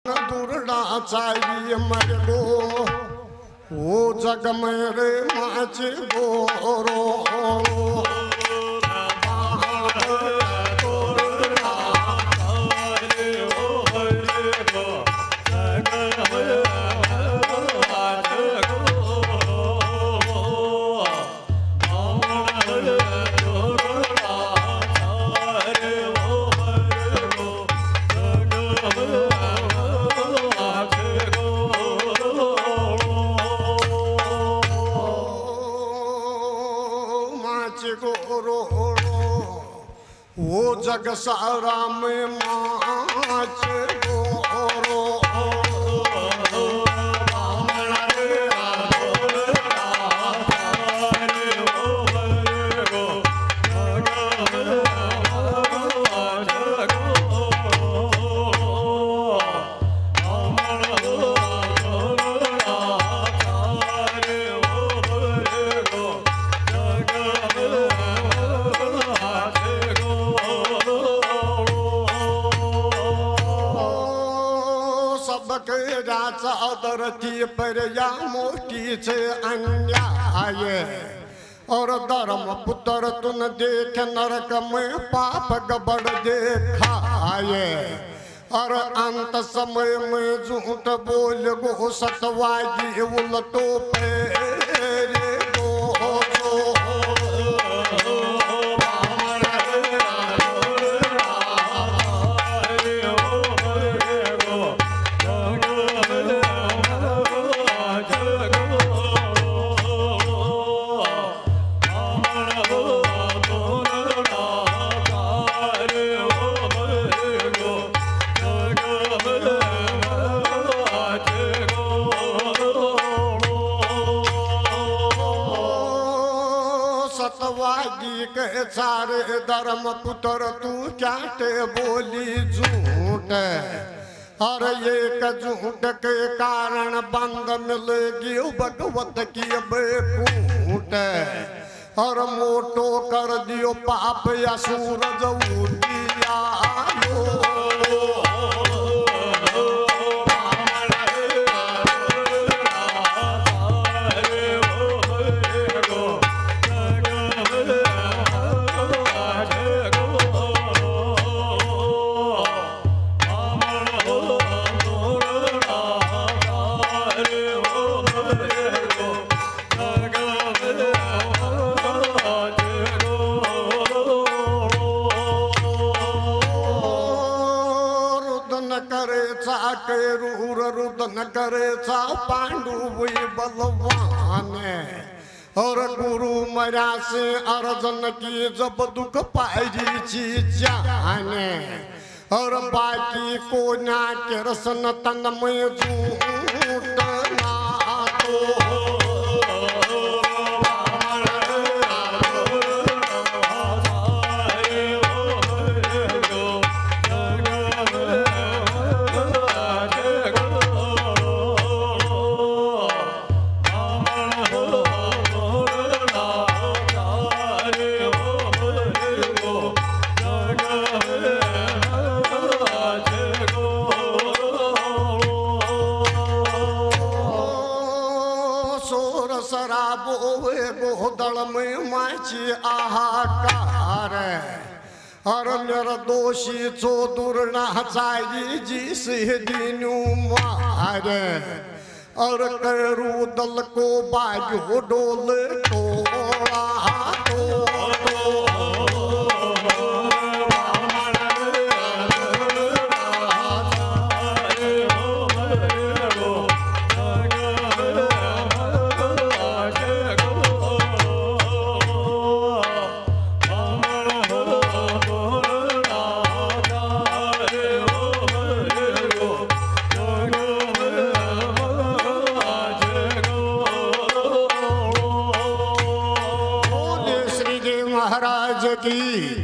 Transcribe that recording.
दुर्डा चाहिए मरगो वो जग मेरे माच गोरो वो जग सारा में माच गोरो धरती पर या मोटी से अन्याय और धर्म पुत्र तुन देख नरक में पाप गबड़ देखाए और अंत समय में झूठ बोल गो सतवादी उलटो पेरे सतवादी के सारे धर्म पुत्र तू क्या ते बोली झूठ और एक झूठ के कारण बंद मिलेगी भगवत की बेकूट और मोटो कर दियो पाप या सूरज उठिया के रूर रुदन करे सा पांडु बलवान और गुरु मरा से अर्जन की जब दुख पाई जाने और बाकी को ना के रसन तन में झूठ ना तो गोदड़ में माची आहाकार और मेरा दोषी चो दुर्ना चाहिए जिस दिनू मारे और करू दल को बाजू डोल तोड़ा महाराज की